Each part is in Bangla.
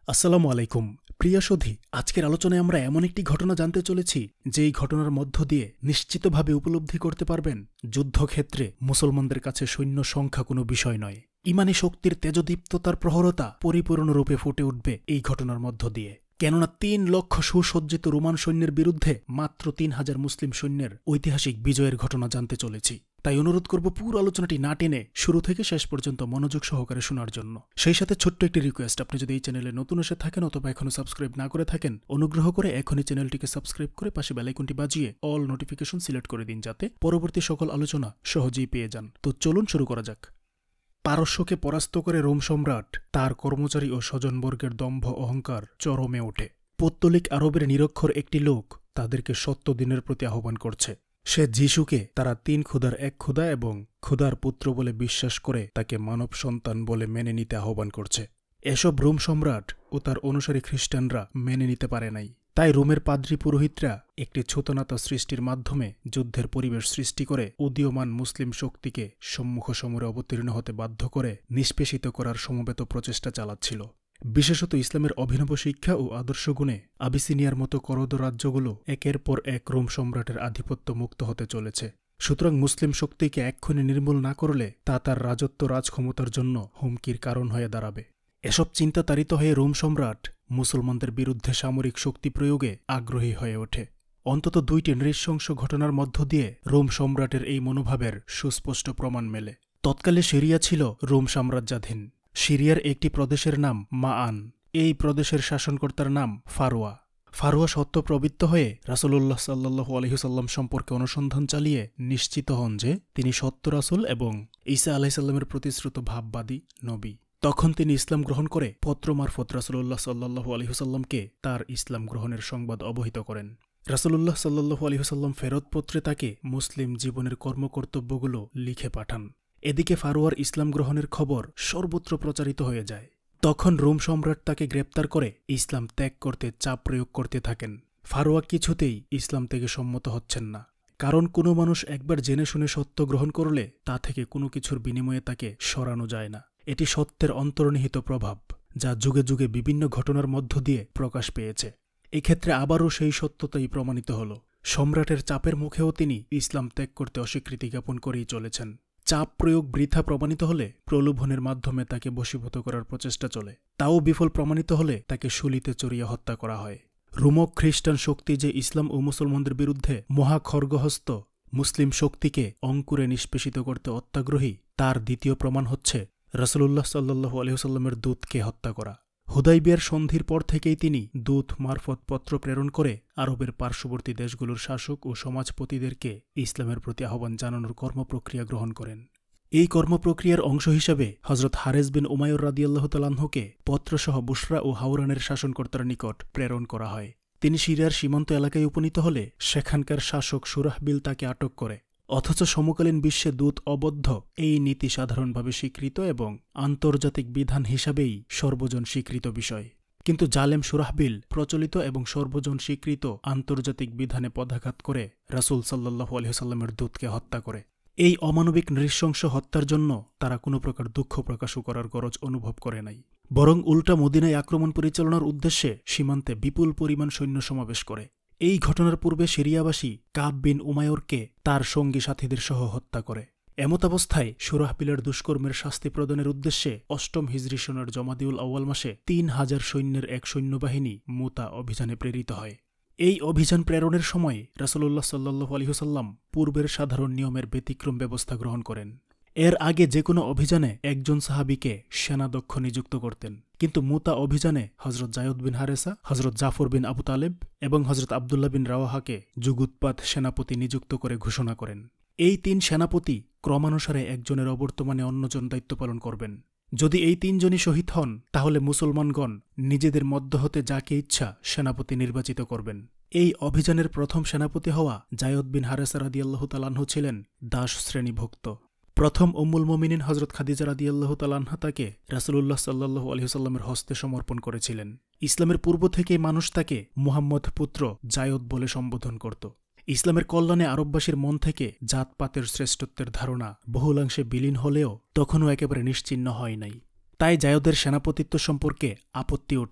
আসসালামু আলাইকুম প্রিয় সুধী, আজকের আলোচনায় আমরা এমন একটি ঘটনা জানতে চলেছি যেই ঘটনার মধ্য দিয়ে নিশ্চিতভাবে উপলব্ধি করতে পারবেন যুদ্ধক্ষেত্রে মুসলমানদের কাছে সৈন্য সংখ্যা কোনো বিষয় নয়। ইমানি শক্তির তেজদীপ্ততার প্রহরতা পরিপূর্ণরূপে ফুটে উঠবে এই ঘটনার মধ্য দিয়ে। কেননা ৩ লক্ষ সুসজ্জিত রোমান সৈন্যের বিরুদ্ধে মাত্র ৩,০০০ মুসলিম সৈন্যের ঐতিহাসিক বিজয়ের ঘটনা জানতে চলেছি। তাই অনুরোধ করব পুরো আলোচনাটি না টেনে শুরু থেকে শেষ পর্যন্ত মনোযোগ সহকারে শোনার জন্য। সেই সাথে ছোট্ট একটি রিকোয়েস্ট, আপনি যদি এই চ্যানেলে নতুন এসে থাকেন অথবা এখনো সাবস্ক্রাইব না করে থাকেন, অনুগ্রহ করে এখনই চ্যানেলটিকে সাবস্ক্রাইব করে পাশে বেল আইকনটি বাজিয়ে অল নোটিফিকেশন সিলেক্ট করে দিন, যাতে পরবর্তী সকল আলোচনা সহজেই পেয়ে যান। তো চলুন শুরু করা যাক। পারস্যকে পরাস্ত করে রোম সম্রাট তার কর্মচারী ও স্বজনবর্গের দম্ভ অহংকার চরমে ওঠে। পৌত্তলিক আরবের নিরক্ষর একটি লোক তাদেরকে সত্য দিনের প্রতি আহ্বান করছে। সে যিশুকে তারা ৩ ক্ষুধার ১ ক্ষুধা এবং ক্ষুধার পুত্র বলে বিশ্বাস করে তাকে মানব সন্তান বলে মেনে নিতে আহ্বান করছে। এসব রোম সম্রাট ও তার অনুসারী খ্রিস্টানরা মেনে নিতে পারে নাই। তাই রোমের পাদ্রী পুরোহিতরা একটি ছুতনাতা সৃষ্টির মাধ্যমে যুদ্ধের পরিবেশ সৃষ্টি করে উদীয়মান মুসলিম শক্তিকে সম্মুখ সমরে অবতীর্ণ হতে বাধ্য করে নিষ্পেষিত করার সমবেত প্রচেষ্টা চালাচ্ছিল। বিশেষত ইসলামের অভিনব শিক্ষা ও আদর্শগুণে আবিসিনিয়ার মতো করদ রাজ্যগুলো একের পর এক রোম সম্রাটের আধিপত্য মুক্ত হতে চলেছে। সুতরাং মুসলিম শক্তিকে এক্ষুনি নির্মূল না করলে তা তার রাজত্ব রাজক্ষমতার জন্য হুমকির কারণ হয়ে দাঁড়াবে। এসব চিন্তা তাড়িত হয়ে রোম সম্রাট মুসলমানদের বিরুদ্ধে সামরিক শক্তি প্রয়োগে আগ্রহী হয়ে ওঠে। অন্তত 2টি নৃশংস ঘটনার মধ্য দিয়ে রোম সম্রাটের এই মনোভাবের সুস্পষ্ট প্রমাণ মেলে। তৎকালে সিরিয়া ছিল রোম সাম্রাজ্যাধীন। সিরিয়ার একটি প্রদেশের নাম মাআন। এই প্রদেশের শাসনকর্তার নাম ফারোয়া। ফারোয়া সত্য প্রবৃত্ত হয়ে রাসূলুল্লাহ সাল্লাল্লাহু আলাইহি ওয়াসাল্লাম সম্পর্কে অনুসন্ধান চালিয়ে নিশ্চিত হন যে তিনি সত্য রাসূল এবং ঈসা আলাইহিস সালামের প্রতিশ্রুত ভাববাদী নবী। তখন তিনি ইসলাম গ্রহণ করে পত্র মারফত রাসূলুল্লাহ সাল্লাল্লাহু আলাইহি ওয়াসাল্লামকে তার ইসলাম গ্রহণের সংবাদ অবহিত করেন। রাসূলুল্লাহ সাল্লাল্লাহু আলাইহি ওয়াসাল্লাম ফেরতপত্রে তাকে মুসলিম জীবনের কর্মকর্তব্যগুলো লিখে পাঠান। এদিকে ফারোয়ার ইসলাম গ্রহণের খবর সর্বত্র প্রচারিত হয়ে যায়। তখন রোম সম্রাট তাকে গ্রেপ্তার করে ইসলাম ত্যাগ করতে চাপ প্রয়োগ করতে থাকেন। ফারোয়া কিছুতেই ইসলাম থেকে সম্মত হচ্ছেন না, কারণ কোনো মানুষ একবার জেনে শুনে সত্য গ্রহণ করলে তা থেকে কোনো কিছুর বিনিময়ে তাকে সরানো যায় না। এটি সত্যের অন্তর্নিহিত প্রভাব, যা যুগে যুগে বিভিন্ন ঘটনার মধ্য দিয়ে প্রকাশ পেয়েছে। এক্ষেত্রে আবারও সেই সত্যতাই প্রমাণিত হল। সম্রাটের চাপের মুখেও তিনি ইসলাম ত্যাগ করতে অস্বীকৃতি জ্ঞাপন করেই চলেছেন। চাপ প্রয়োগ বৃথা প্রমাণিত হলে প্রলোভনের মাধ্যমে তাকে বশীভূত করার প্রচেষ্টা চলে। তাও বিফল প্রমাণিত হলে তাকে শুলিতে চড়িয়ে হত্যা করা হয়। রোমক খ্রিস্টান শক্তি যে ইসলাম ও মুসলমানদের বিরুদ্ধে মহাখড়গহস্ত মুসলিম শক্তিকে অঙ্কুরে নিষ্পেষিত করতে অত্যাগ্রহী, তার দ্বিতীয় প্রমাণ হচ্ছে রাসূলুল্লাহ সাল্লাল্লাহু আলাইহি ওয়াসাল্লামের দূতকে হত্যা করা। হুদাইবিয়ার সন্ধির পর থেকেই তিনি দূত মারফত পত্র প্রেরণ করে আরবের পার্শ্ববর্তী দেশগুলোর শাসক ও সমাজপতিদেরকে ইসলামের প্রতি আহ্বান জানানোর কর্মপ্রক্রিয়া গ্রহণ করেন। এই কর্মপ্রক্রিয়ার অংশ হিসাবে হযরত হারেস বিন উমাইর রাদিয়াল্লাহু তাআলা আনহুকে পত্রসহ বুশরা ও হাওরানের শাসনকর্তার নিকট প্রেরণ করা হয়। তিনি সিরিয়ার সীমান্ত এলাকায় উপনীত হলে সেখানকার শাসক সুরাহবিল তাকে আটক করে। অথচ সমকালীন বিশ্বে দূত অবদ্ধ এই নীতি সাধারণভাবে স্বীকৃত এবং আন্তর্জাতিক বিধান হিসাবেই সর্বজন স্বীকৃত বিষয়। কিন্তু জালেম সুরাহবিল প্রচলিত এবং সর্বজন স্বীকৃত আন্তর্জাতিক বিধানে পদাঘাত করে রাসূল সাল্লাল্লাহু আলাইহি ওয়াসাল্লামের দূতকে হত্যা করে। এই অমানবিক নৃশংস হত্যার জন্য তারা কোনো প্রকার দুঃখ প্রকাশও করার গরজ অনুভব করে নাই, বরং উল্টা মদিনায় আক্রমণ পরিচালনার উদ্দেশ্যে সীমান্তে বিপুল পরিমাণ সৈন্য সমাবেশ করে। এই ঘটনার পূর্বে সিরিয়াবাসী কাব বিন উমায়রকে তার সঙ্গী সাথীদের সহ হত্যা করে। এমতাবস্থায় সুরাহবিলের দুষ্কর্মের শাস্তি প্রদানের উদ্দেশ্যে ৮ম হিজরি সনের জমাদিউল আউয়াল মাসে ৩,০০০ সৈন্যের এক সৈন্যবাহিনী মুতা অভিযানে প্রেরিত হয়। এই অভিযান প্রেরণের সময় রাসূলুল্লাহ সাল্লাল্লাহু আলাইহি ওয়াসাল্লাম পূর্বের সাধারণ নিয়মের ব্যতিক্রম ব্যবস্থা গ্রহণ করেন। এর আগে যে কোনো অভিযানে একজন সাহাবীকে সেনাদক্ষ নিযুক্ত করতেন, কিন্তু মুতা অভিযানে হযরত যায়েদ বিন হারেসা, হযরত জাফর বিন আবু তালেব এবং হযরত আবদুল্লাহ বিন রাওয়াহাকে যুগুৎপাত সেনাপতি নিযুক্ত করে ঘোষণা করেন। এই ৩ সেনাপতি ক্রমানুসারে একজনের অবর্তমানে অন্যজন দায়িত্ব পালন করবেন। যদি এই ৩ জনই শহীদ হন, তাহলে মুসলমানগণ নিজেদের মধ্য হতে যাকে ইচ্ছা সেনাপতি নির্বাচিত করবেন। এই অভিযানের প্রথম সেনাপতি হওয়া যায়েদ বিন হারেসা রাদিয়াল্লাহু তাআলা আনহু ছিলেন দাস শ্রেণীভুক্ত। প্রথম উম্মুল মুমিনিন হযরত খাদিজা রাদিয়াল্লাহু তাআলা আনহা তাকে রাসূলুল্লাহ সাল্লাল্লাহু আলাইহি ওয়াসাল্লামের হস্তে সমর্পণ করেছিলেন। ইসলামের পূর্ব থেকেই মানুষ তাকে মুহাম্মদ পুত্র যায়েদ বলে সম্বোধন করত। ইসলামের কল্যাণে আরববাসীর মন থেকে জাতপাতের শ্রেষ্ঠত্বের ধারণা বহুলাংশে বিলীন হলেও তখনও একেবারে নিশ্চিহ্ন হয় নাই। তাই যায়েদের সেনাপতিত্ব সম্পর্কে আপত্তি ওঠে।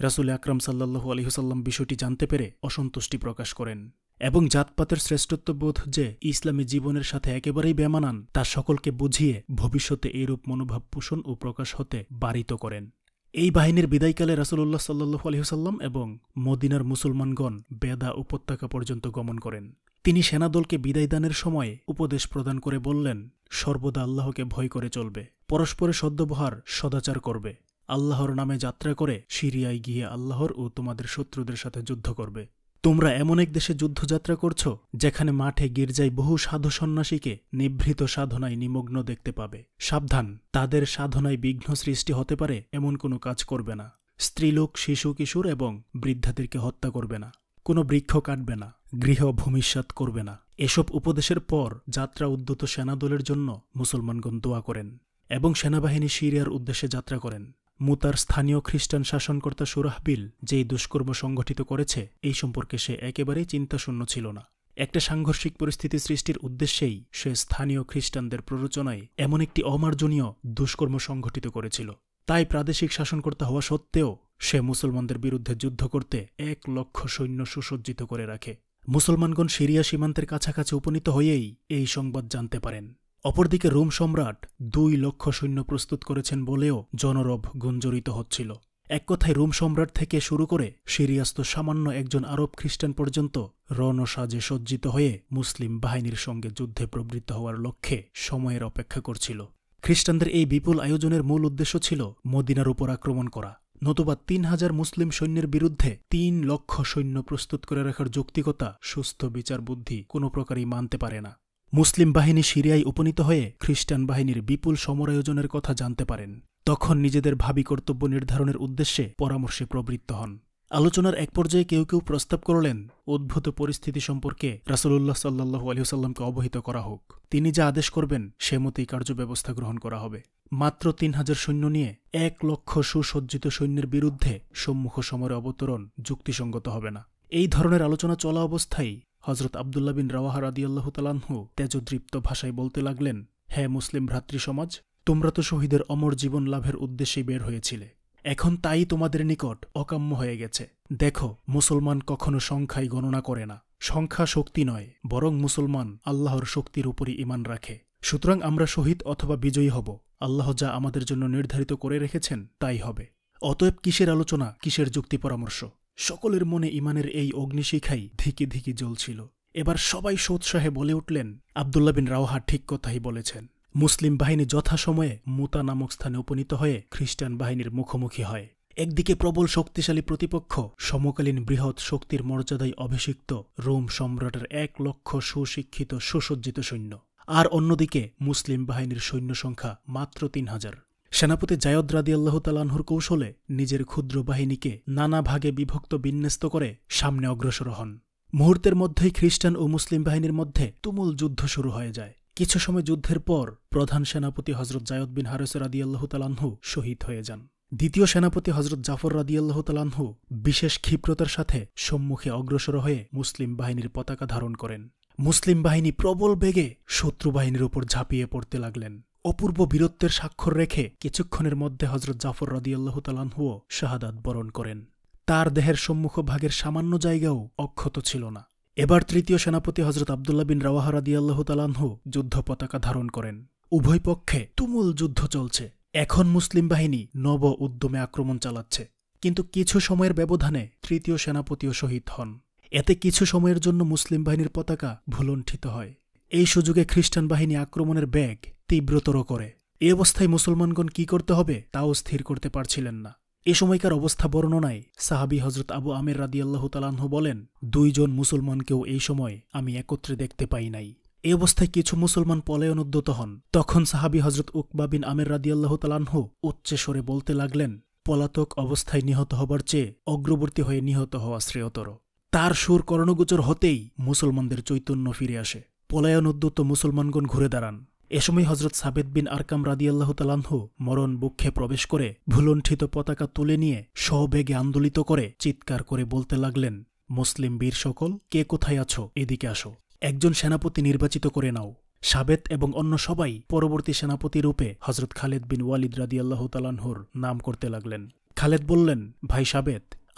রাসূল আকরাম সাল্লাল্লাহু আলাইহি ওয়াসাল্লাম বিষয়টি জানতে পেরে অসন্তুষ্টি প্রকাশ করেন এবং জাতপাতের শ্রেষ্ঠত্ববোধ যে ইসলামী জীবনের সাথে একেবারেই বেমানান তা সকলকে বুঝিয়ে ভবিষ্যতে এইরূপ মনোভাব পোষণ ও প্রকাশ হতে বারিত করেন। এই বাহিনীর বিদায়কালে রাসূলুল্লাহ সাল্লাল্লাহু আলাইহি ওয়াসাল্লাম এবং মদিনার মুসলমানগণ বেদা উপত্যকা পর্যন্ত গমন করেন। তিনি সেনাদলকে বিদায়দানের সময় উপদেশ প্রদান করে বললেন, সর্বদা আল্লাহকে ভয় করে চলবে, পরস্পরের সদ্ব্যবহার সদাচার করবে, আল্লাহর নামে যাত্রা করে সিরিয়ায় গিয়ে আল্লাহর ও তোমাদের শত্রুদের সাথে যুদ্ধ করবে। তোমরা এমন এক দেশে যুদ্ধযাত্রা করছ যেখানে মাঠে গির্জায় বহু সাধু সন্ন্যাসীকে নিভৃত সাধনায় নিমগ্ন দেখতে পাবে। সাবধান, তাদের সাধনায় বিঘ্ন সৃষ্টি হতে পারে এমন কোনো কাজ করবে না। স্ত্রীলোক, শিশু, কিশোর এবং বৃদ্ধাদেরকে হত্যা করবে না, কোনো বৃক্ষ কাটবে না, গৃহ ভূমিষ্যাৎ করবে না। এসব উপদেশের পর যাত্রা উদ্যত সেনাদলের জন্য মুসলমানগণ দোয়া করেন এবং সেনাবাহিনী সিরিয়ার উদ্দেশ্যে যাত্রা করেন। মুতার স্থানীয় খ্রিস্টান শাসনকর্তা সুরাহবিল যেই দুষ্কর্ম সংগঠিত করেছে এই সম্পর্কে সে একেবারেই চিন্তাশূন্য ছিল না। একটা সাংঘর্ষিক পরিস্থিতি সৃষ্টির উদ্দেশ্যেই সে স্থানীয় খ্রিস্টানদের প্ররোচনায় এমন একটি অমার্জনীয় দুষ্কর্ম সংঘটিত করেছিল। তাই প্রাদেশিক শাসনকর্তা হওয়া সত্ত্বেও সে মুসলমানদের বিরুদ্ধে যুদ্ধ করতে 1,00,000 সৈন্য সুসজ্জিত করে রাখে। মুসলমানগণ সিরিয়া সীমান্তের কাছাকাছি উপনীত হয়েই এই সংবাদ জানতে পারেন। অপরদিকে রোম সম্রাট 2,00,000 সৈন্য প্রস্তুত করেছেন বলেও জনরব গুঞ্জরিত হচ্ছিল। এক কথায় রোম সম্রাট থেকে শুরু করে সিরিয়াস্ত সামান্য একজন আরব খ্রিস্টান পর্যন্ত রণসাজে সজ্জিত হয়ে মুসলিম বাহিনীর সঙ্গে যুদ্ধে প্রবৃত্ত হওয়ার লক্ষ্যে সময়ের অপেক্ষা করছিল। খ্রিস্টানদের এই বিপুল আয়োজনের মূল উদ্দেশ্য ছিল মদিনার উপর আক্রমণ করা, নতুবা 3,000 মুসলিম সৈন্যের বিরুদ্ধে 3,00,000 সৈন্য প্রস্তুত করে রাখার যৌক্তিকতা সুস্থ বিচার বুদ্ধি কোনো প্রকারই মানতে পারে না। মুসলিম বাহিনী সিরিয়ায় উপনীত হয়ে খ্রিস্টান বাহিনীর বিপুল সমরায়োজনের কথা জানতে পারেন। তখন নিজেদের ভাবী কর্তব্য নির্ধারণের উদ্দেশ্যে পরামর্শে প্রবৃত্ত হন। আলোচনার এক পর্যায়ে কেউ কেউ প্রস্তাব করলেন উদ্ভূত পরিস্থিতি সম্পর্কে রাসূলুল্লাহ সাল্লাল্লাহু আলাইহি ওয়াসাল্লামকে অবহিত করা হোক। তিনি যা আদেশ করবেন সে মতেই কার্যব্যবস্থা গ্রহণ করা হবে। মাত্র 3,000 সৈন্য নিয়ে 1,00,000 সুসজ্জিত সৈন্যের বিরুদ্ধে সম্মুখ সমরে অবতরণ যুক্তিসঙ্গত হবে না। এই ধরনের আলোচনা চলা অবস্থায় হযরত আব্দুল্লাহ বিন রাওয়াহা রাদিয়াল্লাহু তাআলা আনহু তেজোদৃপ্ত ভাষায় বলতে লাগলেন, হে মুসলিম ভ্রাতৃসমাজ, তোমরা তো শহীদের অমর জীবন লাভের উদ্দেশ্যেই বের হয়েছিলে। এখন তাই তোমাদের নিকট অকাম্য হয়ে গেছে। দেখো, মুসলমান কখনো সংখ্যায় গণনা করে না। সংখ্যা শক্তি নয়, বরং মুসলমান আল্লাহর শক্তির উপরই ঈমান রাখে। সুতরাং আমরা শহীদ অথবা বিজয়ী হব। আল্লাহ যা আমাদের জন্য নির্ধারিত করে রেখেছেন তাই হবে। অতএব কিসের আলোচনা, কিসের যুক্তি পরামর্শ? সকলের মনে ঈমানের এই অগ্নিশিখাই ধিকি ধিকি জ্বলছিল। এবার সবাই সোৎসাহে বলে উঠলেন, আব্দুল্লাহ বিন রাওয়াহা ঠিক কথাই বলেছেন। মুসলিম বাহিনী যথাসময়ে মুতা নামক স্থানে উপনীত হয়ে খ্রিস্টান বাহিনীর মুখোমুখি হয়। একদিকে প্রবল শক্তিশালী প্রতিপক্ষ সমকালীন বৃহৎ শক্তির মর্যাদায় অভিষিক্ত রোম সম্রাটের 1,00,000 সুশিক্ষিত সুসজ্জিত সৈন্য, আর অন্যদিকে মুসলিম বাহিনীর সৈন্য সংখ্যা মাত্র 3,000। সেনাপতি জায়দ রাদিয়াল্লাহু তাআলা আনহুর কৌশলে নিজের ক্ষুদ্র বাহিনীকে নানা ভাগে বিভক্ত বিন্যস্ত করে সামনে অগ্রসর হন। মুহূর্তের মধ্যেই খ্রিস্টান ও মুসলিম বাহিনীর মধ্যে তুমুল যুদ্ধ শুরু হয়ে যায়। কিছু সময় যুদ্ধের পর প্রধান সেনাপতি হযরত জায়দ বিন হারেস রাদিয়াল্লাহু তাআলা আনহু শহীদ হয়ে যান। দ্বিতীয় সেনাপতি হযরত জাফর রাদিয়াল্লাহু তাআলা আনহু বিশেষ ক্ষিপ্রতার সাথে সম্মুখে অগ্রসর হয়ে মুসলিম বাহিনীর পতাকা ধারণ করেন। মুসলিম বাহিনী প্রবল বেগে শত্রু বাহিনীর উপর ঝাঁপিয়ে পড়তে লাগলেন। অপূর্ব বীরত্বের স্বাক্ষর রেখে কিছুক্ষণের মধ্যে হযরত জাফর রাদিয়াল্লাহু তাআলা আনহুও শাহাদাত বরণ করেন। তার দেহের সম্মুখ ভাগের সামান্য জায়গাও অক্ষত ছিল না। এবার তৃতীয় সেনাপতি হযরত আব্দুল্লাহ বিন রাওয়াহা রাদিয়াল্লাহু তাআলা আনহু যুদ্ধ পতাকা ধারণ করেন। উভয় পক্ষে তুমুল যুদ্ধ চলছে। এখন মুসলিম বাহিনী নব উদ্যমে আক্রমণ চালাচ্ছে, কিন্তু কিছু সময়ের ব্যবধানে তৃতীয় সেনাপতিও শহীদ হন। এতে কিছু সময়ের জন্য মুসলিম বাহিনীর পতাকা ভুলণ্ঠিত হয়। এই সুযোগে খ্রিস্টান বাহিনী আক্রমণের বেগ তীব্রতর করে। এ অবস্থায় মুসলমানগণ কি করতে হবে তাও স্থির করতে পারছিলেন না। এ সময়কার অবস্থা বর্ণনায় সাহাবী হযরত আবু আমির রাদিয়াল্লাহু তাআলা আনহু বলেন, 2 জন মুসলমানকেও এই সময় আমি একত্রে দেখতে পাই নাই। এই অবস্থায় কিছু মুসলমান পলায়নোদ্যত হন। তখন সাহাবী হযরত উকবা বিন আমির রাদিয়াল্লাহু তাআলা আনহু উচ্চে স্বরে বলতে লাগলেন, পলাতক অবস্থায় নিহত হবার চেয়ে অগ্রবর্তী হয়ে নিহত হওয়া শ্রেয়তর। তার সুর কর্ণগোচর হতেই মুসলমানদের চৈতন্য ফিরে আসে। পলায়নোদ্যত মুসলমানগণ ঘুরে দাঁড়ান। এ সময় হযরত সাবেত বিন আরকাম রাদিয়াল্লাহু তাআলা আনহু মরণ বুক্ষে প্রবেশ করে ভুলণ্ঠিত পতাকা তুলে নিয়ে সবেগে আন্দোলিত করে চিৎকার করে বলতে লাগলেন, মুসলিম বীর সকল, কে কোথায় আছো, এদিকে আসো। একজন সেনাপতি নির্বাচিত করে নাও। সাবেত এবং অন্য সবাই পরবর্তী সেনাপতি রূপে হযরত খালেদ বিন ওয়ালিদ রাদিয়াল্লাহু তাআলা আনহুর নাম করতে লাগলেন। খালেদ বললেন, ভাই সাবেত,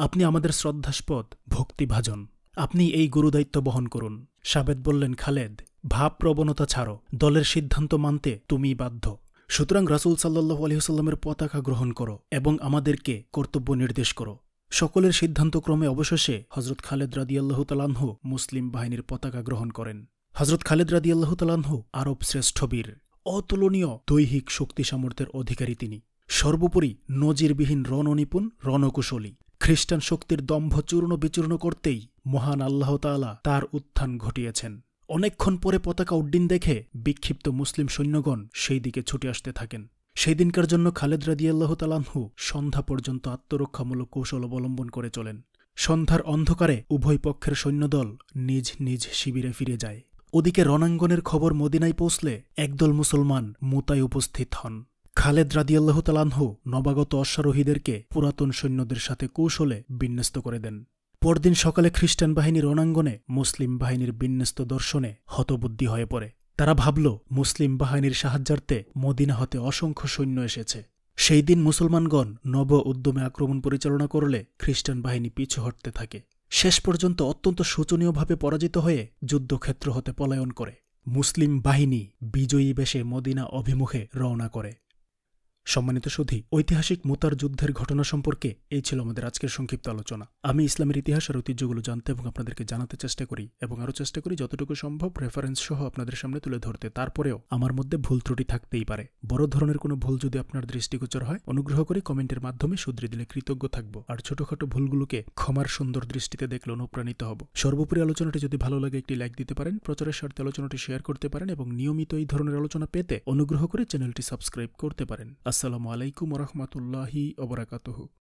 আপনি আমাদের শ্রদ্ধাস্পদ ভক্তিভাজন। আপনি এই গুরুদায়িত্ব বহন করুন। সাবেদ বললেন, খালেদ, ভাব প্রবণতা ছাড়ো, দলের সিদ্ধান্ত মানতে তুমিই বাধ্য। সুতরাং রাসূল সাল্লাল্লাহু আলাইহি ওয়াসাল্লামের পতাকা গ্রহণ করো এবং আমাদেরকে কর্তব্য নির্দেশ করো। সকলের সিদ্ধান্তক্রমে অবশেষে হযরত খালেদ রাদিয়াল্লাহু তাআলা আনহু মুসলিম বাহিনীর পতাকা গ্রহণ করেন। হযরত খালেদ রাদিয়াল্লাহু তাআলা আনহু আরব শ্রেষ্ঠ বীর, অতুলনীয় দৈহিক শক্তি সামর্থ্যের অধিকারী তিনি। সর্বোপরি নজিরবিহীন রণনিপুণ, রণকুশলী। খ্রিস্টান শক্তির দম্ভ চূর্ণ বিচূর্ণ করতেই মহান আল্লাহ তাআলা তার উত্থান ঘটিয়েছেন। অনেকক্ষণ পরে পতাকা উড্ডীন দেখে বিক্ষিপ্ত মুসলিম সৈন্যগণ সেই দিকে ছুটে আসতে থাকেন। সেই দিনকার জন্য খালেদ রাদিয়াল্লাহু তাআলা আনহু সন্ধ্যা পর্যন্ত আত্মরক্ষামূলক কৌশল অবলম্বন করে চলেন। সন্ধ্যার অন্ধকারে উভয় পক্ষের সৈন্যদল নিজ নিজ শিবিরে ফিরে যায়। ওদিকে রণাঙ্গনের খবর মদিনায় পৌঁছলে একদল মুসলমান মুতায় উপস্থিত হন। খালেদ রাদিয়াল্লাহু তাআলা আনহু নবাগত অশ্বারোহীদেরকে পুরাতন সৈন্যদের সাথে কৌশলে বিন্যস্ত করে দেন। পরদিন সকালে খ্রিস্টান বাহিনী রণাঙ্গনে মুসলিম বাহিনীর বিন্যস্ত দর্শনে হতবুদ্ধি হয়ে পড়ে। তারা ভাবল, মুসলিম বাহিনীর সাহায্যার্থে মদিনা হতে অসংখ্য সৈন্য এসেছে। সেই দিন মুসলমানগণ নব উদ্যমে আক্রমণ পরিচালনা করলে খ্রিস্টান বাহিনী পিছু হটতে থাকে। শেষ পর্যন্ত অত্যন্ত শোচনীয়ভাবে পরাজিত হয়ে যুদ্ধক্ষেত্র হতে পলায়ন করে। মুসলিম বাহিনী বিজয়ী বেশে মদিনা অভিমুখে রওনা করে। সম্মানিত সুধী, ঐতিহাসিক মুতার যুদ্ধের ঘটনা সম্পর্কে এই ছিল আমাদের আজকের সংক্ষিপ্ত আলোচনা। আমি ইসলামের ইতিহাস আর ঐতিহ্যগুলো জানতে এবং আপনাদেরকে জানাতে চেষ্টা করি, এবং আরও চেষ্টা করি যতটুকু সম্ভব রেফারেন্স সহ আপনাদের সামনে তুলে ধরতে। তারপরেও আমার মধ্যে ভুল ত্রুটি থাকতেই পারে। বড় ধরনের কোনো ভুল যদি আপনার দৃষ্টিগোচর হয়, অনুগ্রহ করে কমেন্টের মাধ্যমে শুধরে দিলে কৃতজ্ঞ থাকব। আর ছোটখাটো ভুলগুলোকে ক্ষমার সুন্দর দৃষ্টিতে দেখলে অনুপ্রাণিত হব। সর্বোপরি আলোচনাটি যদি ভালো লাগে একটি লাইক দিতে পারেন, প্রচারের স্বার্থে আলোচনাটি শেয়ার করতে পারেন, এবং নিয়মিত এই ধরনের আলোচনা পেতে অনুগ্রহ করে চ্যানেলটি সাবস্ক্রাইব করতে পারেন। আসসালামু আলাইকুম ওয়া রাহমাতুল্লাহি ওয়া বারাকাতুহু।